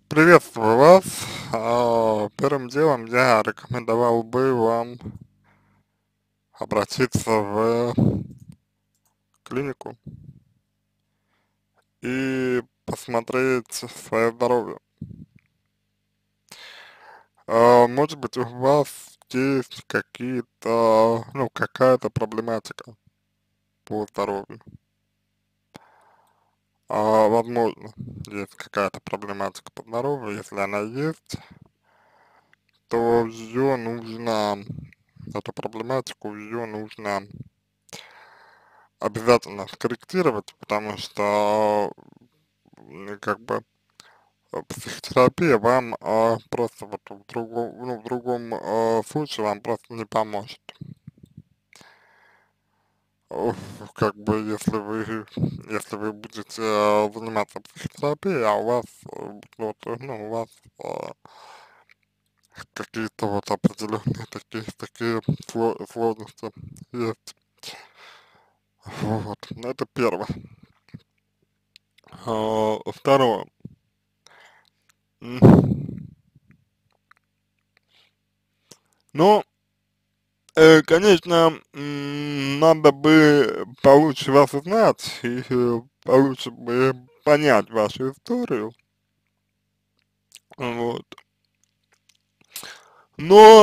Приветствую вас. Первым делом я рекомендовал бы вам обратиться в клинику и посмотреть свое здоровье. Может быть, у вас есть какие-то, ну, какая-то проблематика по здоровью. Возможно, есть какая-то проблематика по здоровью. Если она есть, то ее нужно, эту проблематику ее нужно обязательно скорректировать, потому что как бы психотерапия вам просто вот в другом, ну, в другом случае вам просто не поможет. Как бы если вы будете заниматься психотерапией, а у вас вот, ну, у вас э, какие-то вот определенные такие сложности есть. Вот, это первое. Второе. Ну, конечно, надо бы получше вас узнать и получше бы понять вашу историю, вот. Но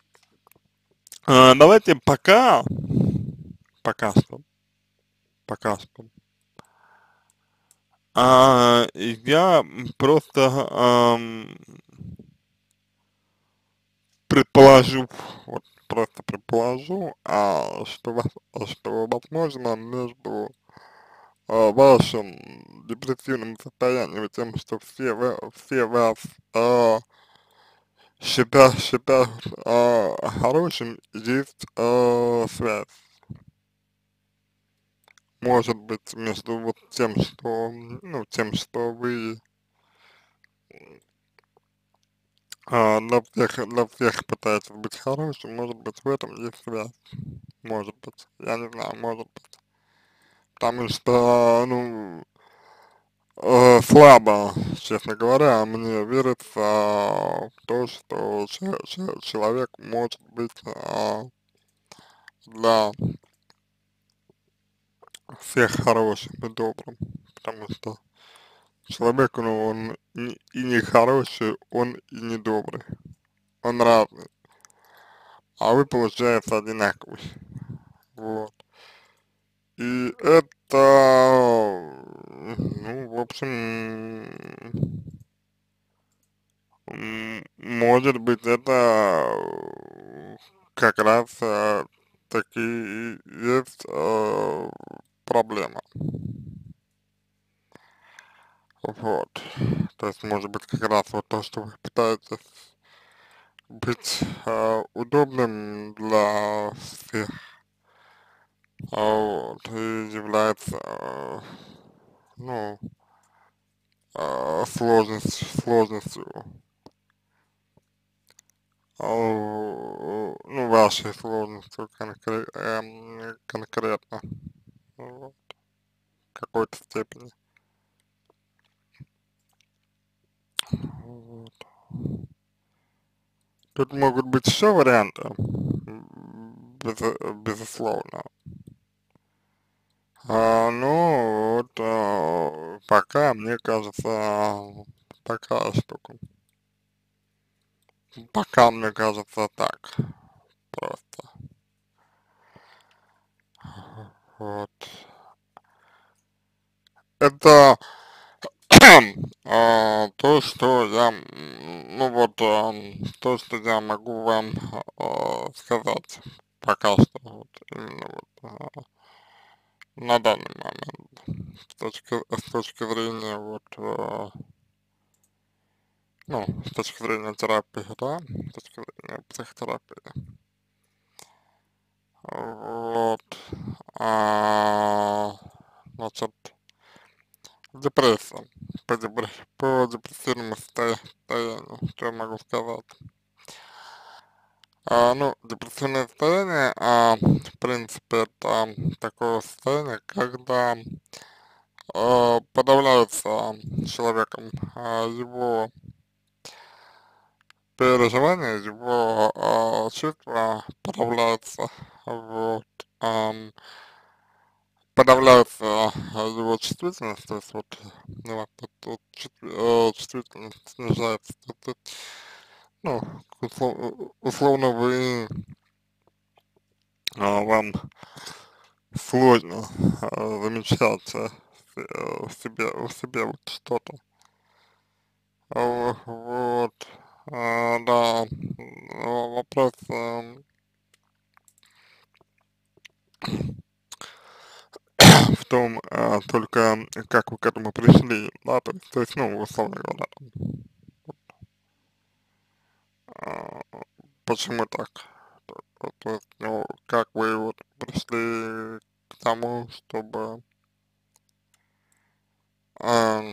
давайте пока что, пока что, я просто предположу, вот просто предположу, что возможно между вашим депрессивным состоянием и тем, что все вас а, считают хорошим, есть связь. Может быть, между вот тем, что, ну, тем, что вы для всех пытаетесь быть хорошим, может быть, в этом есть связь. Может быть, я не знаю, может быть. Потому что, ну, слабо, честно говоря, мне верится в то, что человек может быть для всех хорошим и добрым, потому что человек, ну, он и не хороший, он и не добрый, он разный, а вы, получается, одинаковый, вот. И это, ну, в общем, может быть, это как раз таки и есть проблема. Вот. То есть, может быть, как раз вот то, что вы пытаетесь быть удобным для всех, вот, и является, ну, сложностью, ну, вашей сложностью конкретно, вот, в какой-то степени. Вот. Тут могут быть еще варианты, безусловно. Ну, вот, пока, мне кажется, такая штука. Пока, мне кажется, так просто. Вот. Это то, что я, ну вот, то, что я могу вам сказать пока что, вот, именно вот, на данный момент, с точки зрения вот, ну, с точки зрения терапии, да, с точки зрения психотерапии. Вот. А, значит, депрессия. По депрессивному состоянию, что я могу сказать. Ну, депрессивное состояние, в принципе, это такое состояние, когда подавляются человеком его переживания, его чувства подавляются, вот, подавляется его чувствительность, то есть вот, ну, вот, чувствительность снижается, ну, условно вы, вам сложно замечать в себе вот что-то, вот, да, вопрос в том, только как вы к этому пришли, да, то есть, ну, условно говоря, а, почему так? То есть, ну, как вы вот пришли к тому, чтобы а,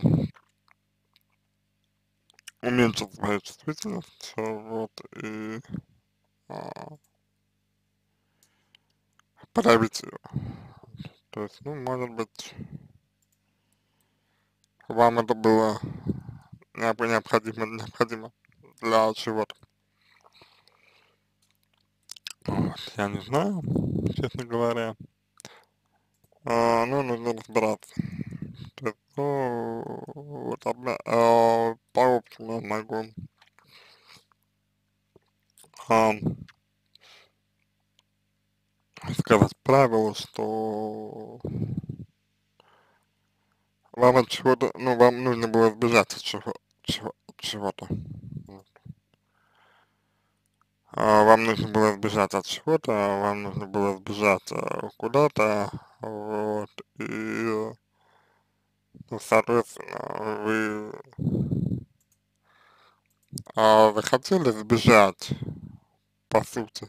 уменьшить свою чувствительность, вот, и а, проявить ее. То есть, ну, может быть, вам это было необходимо для чего-то. Вот, я не знаю, честно говоря. Ну, нужно разбираться. То есть, ну, вот по опыту я могу а, сказать правило, что вам от чего-то, ну, вам нужно было избежать от чего-то. Вот. Вам нужно было избежать от чего-то, вам нужно было избежать куда-то, вот, и, ну, соответственно, вы хотели избежать, по сути,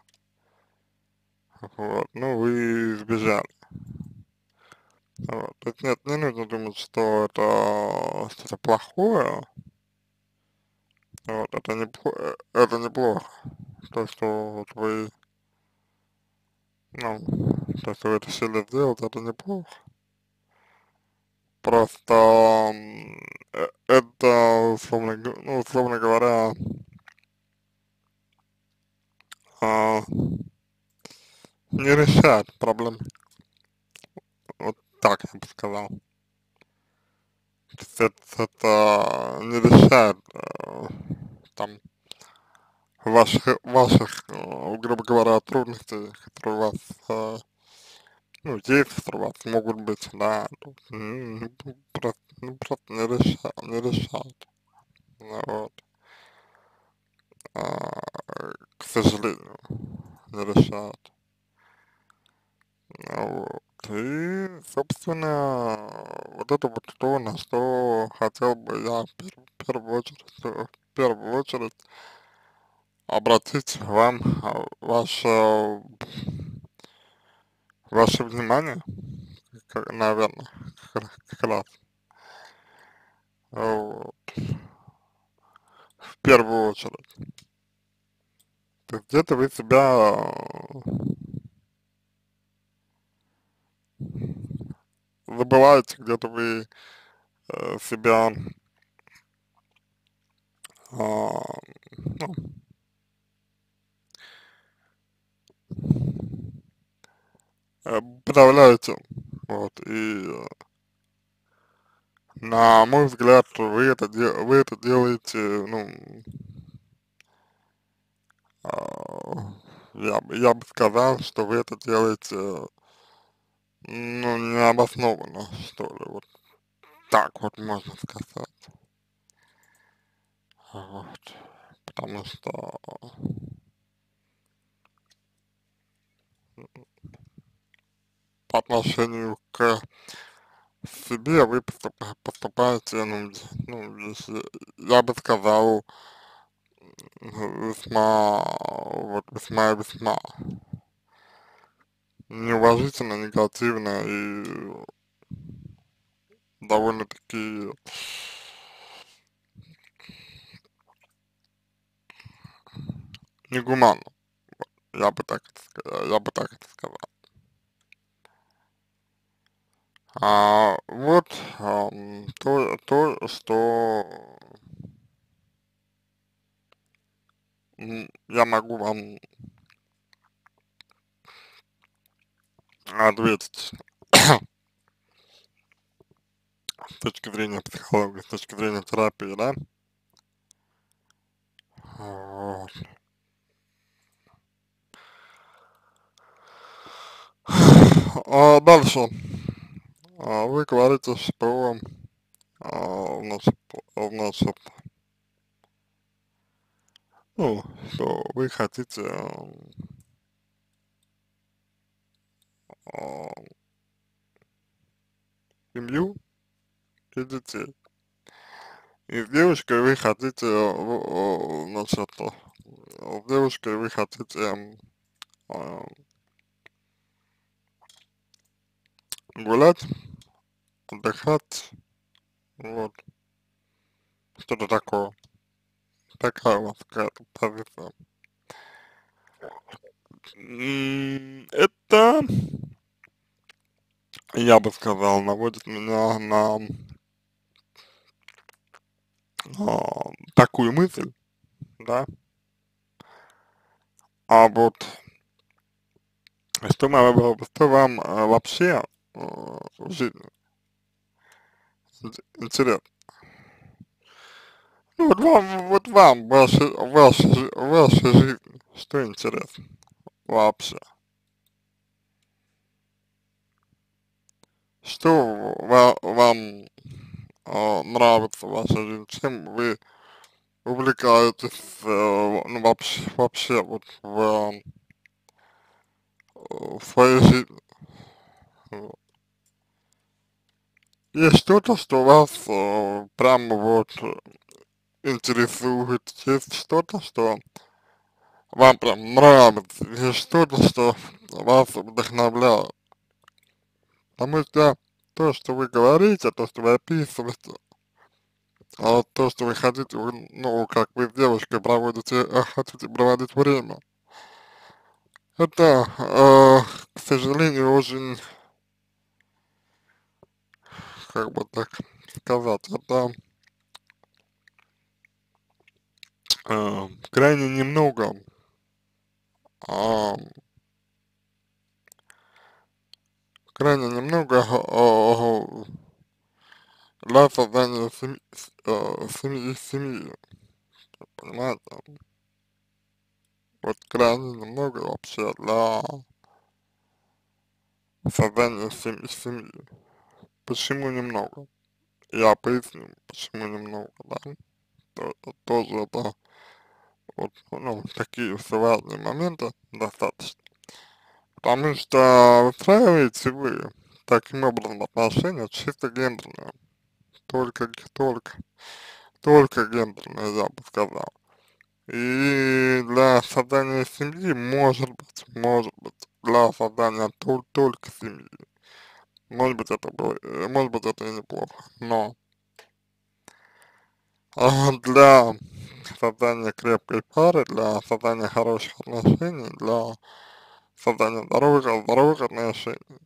вот, ну, вы избежали. Вот. То есть нет, не нужно думать, что это что-то плохое, вот, это неплохо, то, что вот вы, ну, то, что вы решили сделать, это неплохо. Просто это, ну, условно говоря, а, не решает проблем. Вот так я бы сказал. То есть это не решает там грубо говоря, трудностей, которые у вас, ну, есть, которые у вас могут быть, да, тут, просто не решают, ну, вот, к сожалению, не решают. Вот. И, собственно, вот это вот то, на что хотел бы я в первую очередь обратить вам ваше внимание, наверное, как раз, вот, в первую очередь. То есть где-то вы себя забываете, где-то вы себя ну, подавляете, вот, и на мой взгляд, вы это делаете, ну, я бы сказал, что вы это делаете, ну, необоснованно, что ли, вот так вот можно сказать, вот, потому что по отношению к себе вы поступаете, если, я бы сказал, весьма неуважительно, негативно и довольно-таки негуманно, я бы так это сказал. Вот то, что я могу вам ответить с точки зрения психологии, с точки зрения терапии, да. Вот. Дальше. Вы говорите, что значит, значит, ну, что вы хотите а, семью и детей. И с девушкой вы хотите, значит, с девушкой вы хотите а, гулять, отдыхать, вот, что-то такое. Такая у вас какая-то позиция. Это, я бы сказал, наводит меня на такую мысль, да, а вот что вам вообще в жизни интересно? Ну, вот вам, вашей жизни, что интересно вообще? Что вам нравится в вашей жизни? Чем вы увлекаетесь, ну, вообще вот в своей жизни? Вот. Есть что-то, что вас прямо вот интересует? Есть что-то, что вам прям нравится? Есть что-то, что вас вдохновляет? Потому что то, что вы говорите, то, что вы описываете, то, что вы хотите, ну, как вы с девушкой проводите, хотите проводить время, это, к сожалению, очень, как бы так сказать, это крайне немного а, крайне немного для создания семьи, понимаете? Вот крайне немного вообще для создания семьи. Почему немного? Я поясню, почему немного, да. Тоже это вот, ну, такие все важные моменты достаточно. Потому что выстраиваете вы таким образом отношения чисто гендерные. Только, только, только гендерные, я бы сказал. И для создания семьи, может быть, для создания только семьи, может быть, это и неплохо, но для создания крепкой пары, для создания хороших отношений, для создания здоровых отношений,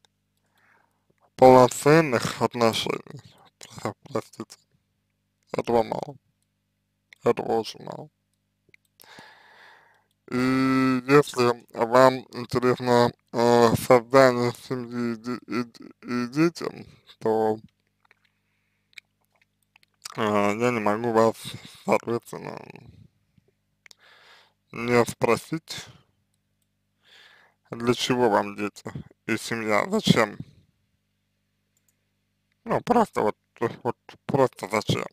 полноценных отношений, простите, этого мало, этого очень мало. И если вам интересно создание семьи и детям, то я не могу вас, соответственно, не спросить, для чего вам дети и семья, зачем? Ну, просто вот просто зачем?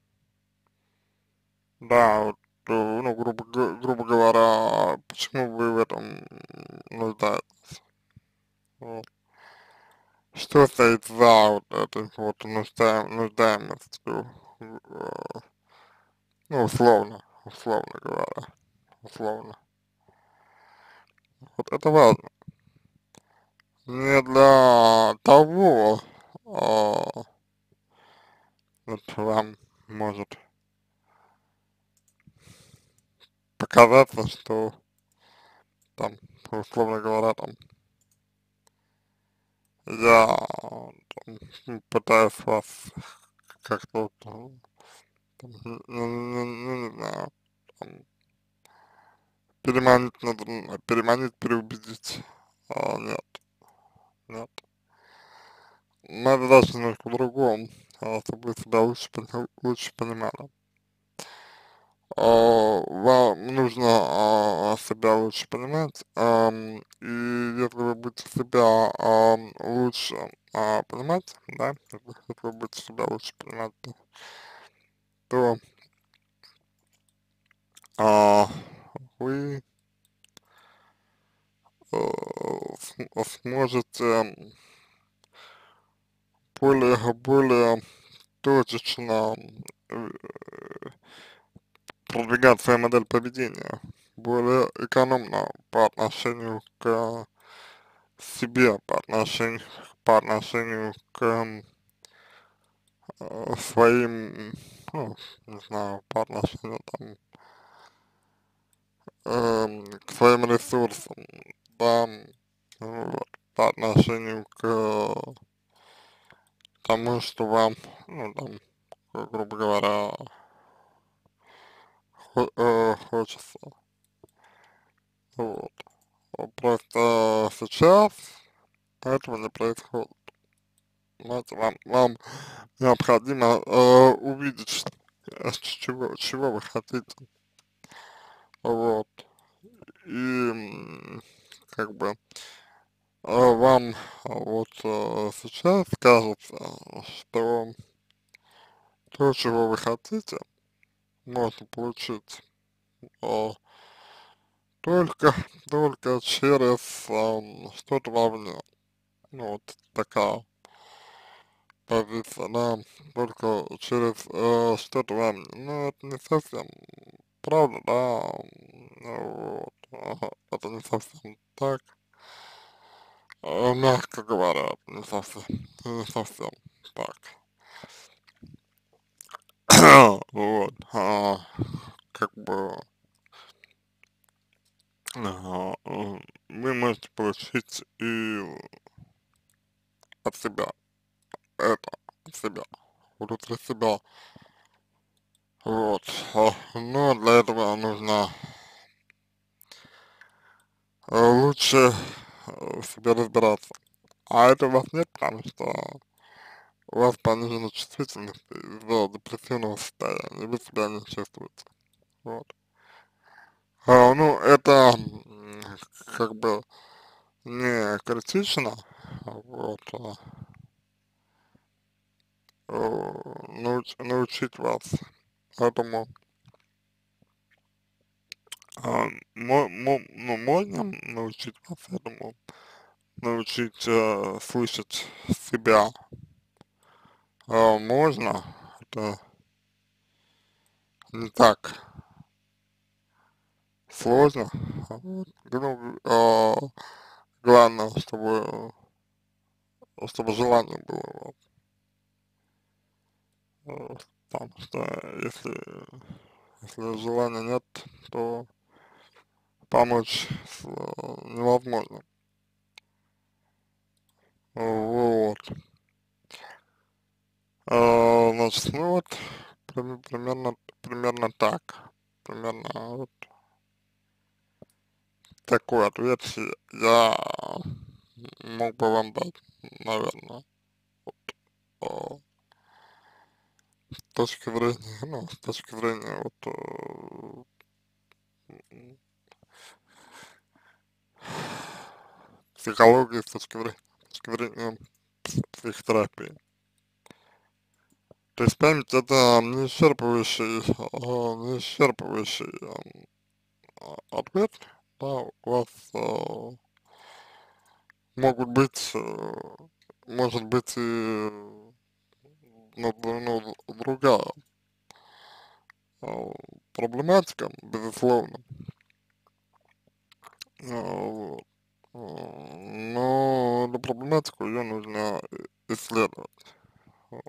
Да, вот, ну, грубо говоря, почему вы в этом нуждаетесь? Вот. Что стоит за вот этой вот нуждаемостью, ну, условно говоря, условно. Вот это важно. Не для того, вот вам может показаться, что там, условно говоря, там, я пытаюсь вас как-то вот, там, ну, не знаю, там, переманить, надо, переманить, переубедить. Нет, нет. Надо дальше немножко по-другому, чтобы вы себя лучше, лучше понимали. Вам нужно себя лучше понимать, и если вы будете себя лучше понимать, да, если вы будете себя лучше понимать, то а, вы сможете более точечно э, продвигать свою модель поведения, более экономно по отношению к себе, по отношению к своим, ну, не знаю, по отношению там к своим ресурсам, да, вот, по отношению к тому, что вам, ну, там, грубо говоря, хочется, вот. Просто сейчас этого не происходит. Знаете, вам необходимо увидеть, чего вы хотите, вот, и как бы вам вот сейчас кажется, что то, чего вы хотите, можно получить э, только, только через что-то вовне. Ну, вот такая позиция, да, только через что-то вовне. Но это не совсем правда, да, вот, это не совсем так, мягко говоря, не совсем так. Вот, как бы, вы можете получить и от себя это, от себя, внутри себя, вот, но для этого нужно лучше в себе разбираться, а это у вас нет, потому что у вас понижена чувствительность из-за депрессивного состояния, и вы себя не чувствуете, вот. Ну, это как бы не критично, вот, научить вас этому, ну, можно научить вас этому, научить слышать себя, можно, это не так сложно, вот, ну, главное, чтобы желание было, потому что если желания нет, то помочь невозможно, вот, значит, ну вот, примерно так, примерно вот такой ответ я мог бы вам дать, наверное, вот, с точки зрения, ну, с точки зрения вот психологии, с точки зрения психотерапии. То есть память это не исчерпывающий ответ, да, у вас могут быть, может быть и другая а, проблематика, безусловно, вот. Но эту проблематику ее нужно исследовать. Вот.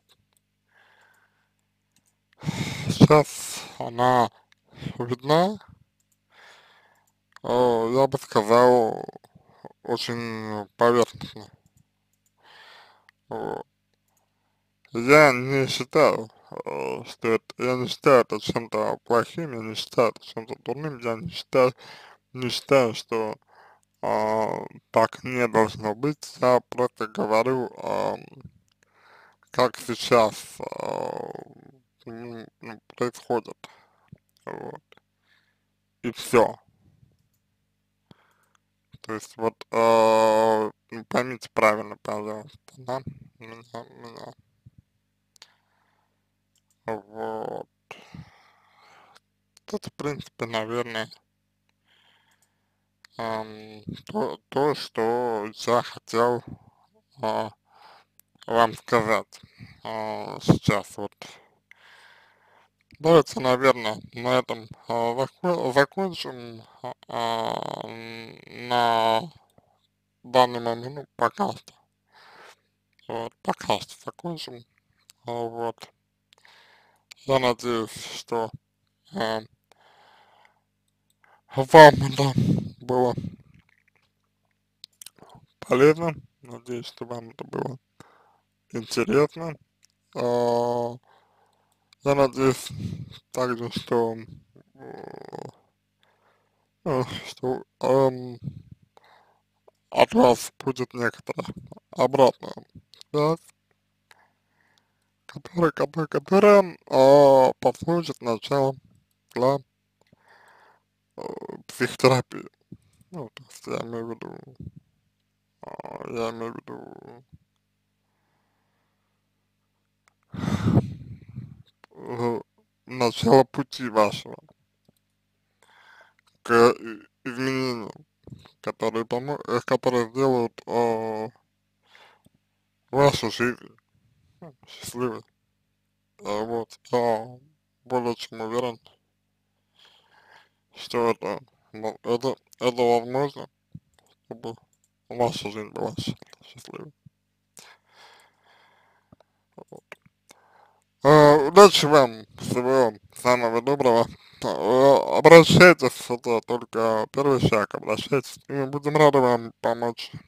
Сейчас она видна, я бы сказал, очень поверхностно. Вот. Я не считаю, я не считаю это чем-то плохим, я не считаю это чем-то дурным, я не считаю не считаю, что так не должно быть. Я просто говорю, как сейчас происходит. Вот. И все. То есть вот поймите правильно, пожалуйста, да? Меня. Вот. Это, в принципе, наверное, то, что я хотел а, вам сказать сейчас. Вот. Давайте, наверное, на этом закончим на данный момент, ну, пока что. Вот, пока что закончим. Вот. Я надеюсь, что а, вам это было полезно. Надеюсь, что вам это было интересно. А, я надеюсь также, что от вас будет некоторая обратная связь, которая послужит началом для психотерапии. Ну, то есть я имею в виду начало пути вашего к изменению, которые сделают вашу жизнь счастливой. Вот, я более чем уверен, что это возможно, чтобы ваша жизнь была счастливой. Удачи вам, всего самого доброго. Обращайтесь, это только первый шаг, обращайтесь, и мы будем рады вам помочь.